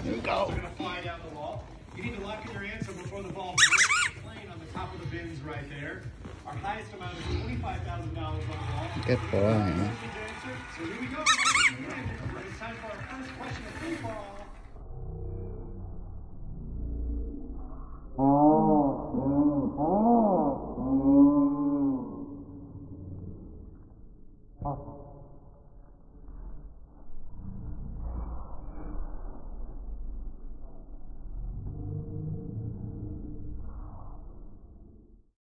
There we go. They're going to fly down the wall. You need to lock in your answer before the ball breaks the plane on the top of the bins right there. Our highest amount is $25,000 on the wall. Good boy.